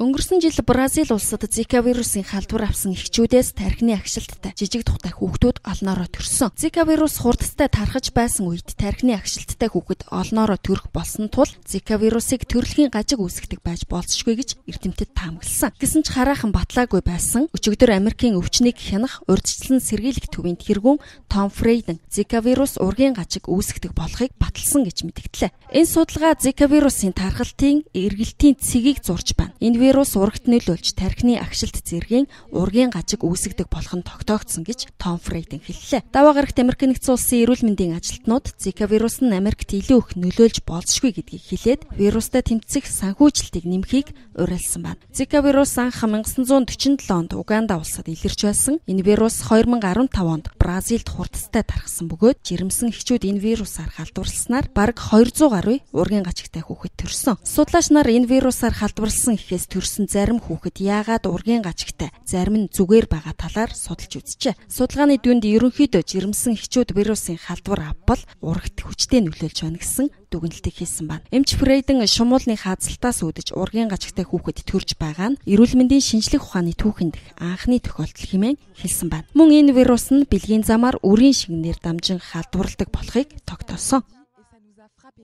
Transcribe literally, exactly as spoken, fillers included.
Өнгөрсөн жил Бразил улсад Зика вирусын халдвар авсан эхчүүдээс тархины агшилттай жижиг тухтай хүүхдүүд олноороо төрсөн. Зика вирус хурдтай тархаж байсан үед тархины агшилттай хүүхэд олноороо төрөх болсон тул Зика вирусыг төрөлхийн гажиг үүсгдэг байж болзошгүй гэж эрдэмтэд таамагласан. Гэсэн ч хараахан батлаагүй байсан өчигдөр Америкийн өвчнийг хянах урьдчилан сэргийлэх төвийн тэргүүн Том Фрейден Зика вирус ургийн гажиг үүсгдэг болохыг баталсан гэж мэдгдлээ. Энэ судалгаа Зика вирусын тархалтын эргэлтийн цэгийг зурж байна. Энэ вирус урагт нөлөөлж тархины агшилт зэргийн ургийн гажиг үүсгдэг болох нь тогтоогдсон гэж Том Фрейден хэллээ. Даваа гарагт Америк нэгдсэн улсын эрүүл мэндийн ажилтнууд Зика вирус нь Америкт илүү их нөлөөлж болзошгүй гэдгийг хэлээд вирустай тэмцэх санхүүжилтийг нэмэхийг уриалсан байна. Зика вирус анх 천구 дөрвөн онд Уганда улсад илэрч байсан. Энэ вирус хоёр мың арван тав онд Бразилд хурдтай тархсан бөгөөд жирэмсэн эхчүүд энэ вирусаар халдварласнаар бараг хоёрдугаар гаруй ургийн гажигтай хүүхэд төрсөн. Судлаач нар энэ вирусаар халдварласан эхээс төрсөн зарим хүүхэд яагаад ургийн гажигтай, зарим нь зүгээр байгаа талаар судалж үзжээ. Судалгааны дүнд ерөнхийдөө жирэмсэн эхчүүд вирусын халдвар авбал урагт хүчтэй нөлөөлж байна гэсэн дүгнэлтийг хийсэн байна. Эмч Фрейден шумуулны хаазалтаас үүдэж ургийн гажигтай хүүхэд төрж байгаа нь эрүүл мэндийн шинжлэх ухааны түүхэнд анхны тохиолдол хэмээн хэлсэн байна. Мөн энэ вирус нь бэлгийн замаар үрийн шингэнээр дамжин халдварладаг болохыг тогтоосон.